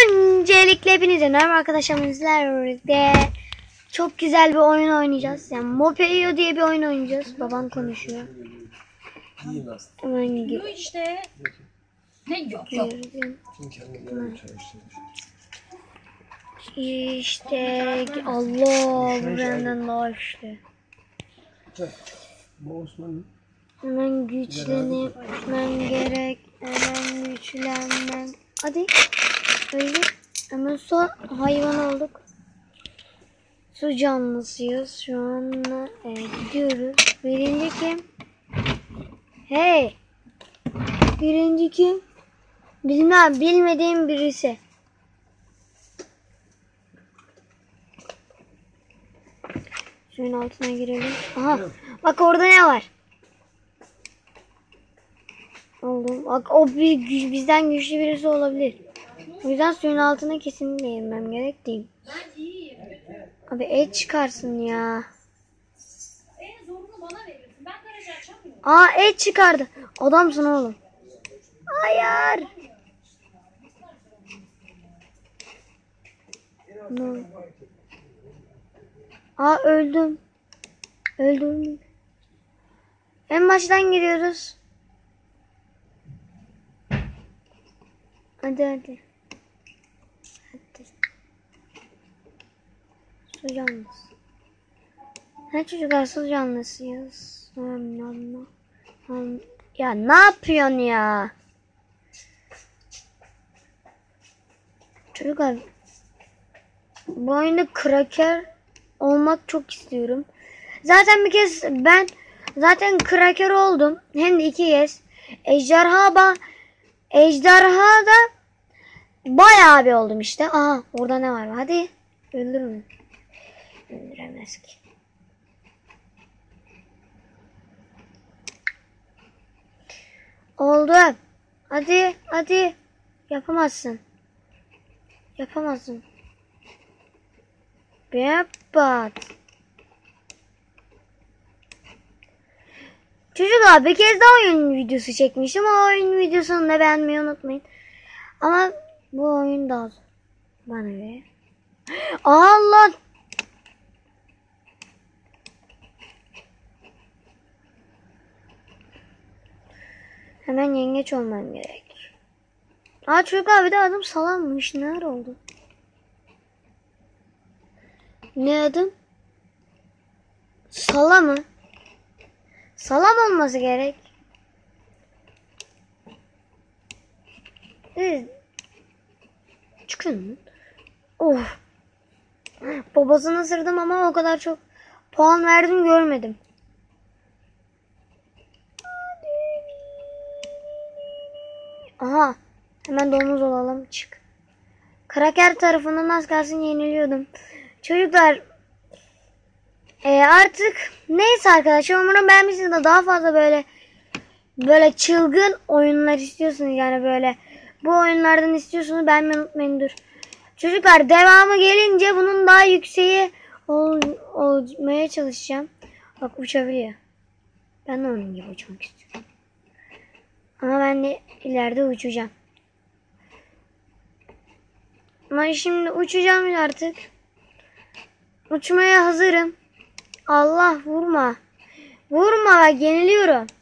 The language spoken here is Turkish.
Öncelikle hepinize merhaba arkadaşlar, bizlerle birlikte çok güzel bir oyun oynayacağız. Yani Mopeio diye bir oyun oynayacağız. Babam konuşuyor. Hemen gidiyor işte. Ne yok. İşte Allah benden daha işte. Hemen güçlenmem gerek. Hemen güçlenmem. Hadi. Öyle. Hemen su hayvan olduk. Su canlısıyız. Şu an gidiyoruz. Birinci kim? Hey. Birinci kim? Bilmediğim birisi. Suyun altına girelim. Aha. Bak orada ne var? Oldu. Bak o bizden güçlü birisi olabilir. O yüzden suyun altına kesinlikle inmem gerek değil. Abi et çıkarsın ya. En zorunu bana verirsin. Ben garajı açamıyorum. Aa et çıkardı. Adamsın oğlum. Hayır. No. Aa öldüm. Öldüm. En baştan giriyoruz. Hadi. Hadi. Su canlısı. Ha çocuklar su canlısıyız. Ya ne yapıyorsun ya? Çocuklar bu oyunda kraker olmak çok istiyorum. Zaten bir kez ben kraker oldum. Hem de 2 kez. Ejderha da bayağı bir oldum işte. Aha orada ne var? Hadi öldür mü? Öldüremez ki. Oldu. Hadi. Yapamazsın. Bak. Çocuklar bir kez daha oyun videosu çekmişim. O oyun videosunu da beğenmeyi unutmayın. Ama bu oyun daha zor. Bana göre. Allah. Hemen yengeç olmam gerek. Aa çocuklar bir de adım Salam'mış. Nerede oldu? Ne adım? Sala mı? Salam olması gerek. Çıkın. Oh. Babasını ısırdım ama o kadar çok puan verdim görmedim. Aha. Hemen domuz olalım. Çık. Kraker tarafından az kalsın yeniliyordum. Çocuklar artık neyse arkadaşlar, umarım beğenmişsiniz de daha fazla böyle çılgın oyunlar istiyorsunuz, yani böyle bu oyunlardan istiyorsunuz, beğenmeyi unutmayın. Dur. Çocuklar devamı gelince bunun daha yükseği olmaya çalışacağım. Bak uçabiliyor. Ben de onun gibi uçmak istiyorum. Ama ben de ileride uçacağım. Ama şimdi uçacağım artık. Uçmaya hazırım. Allah vurma. Vurma bak yeniliyorum.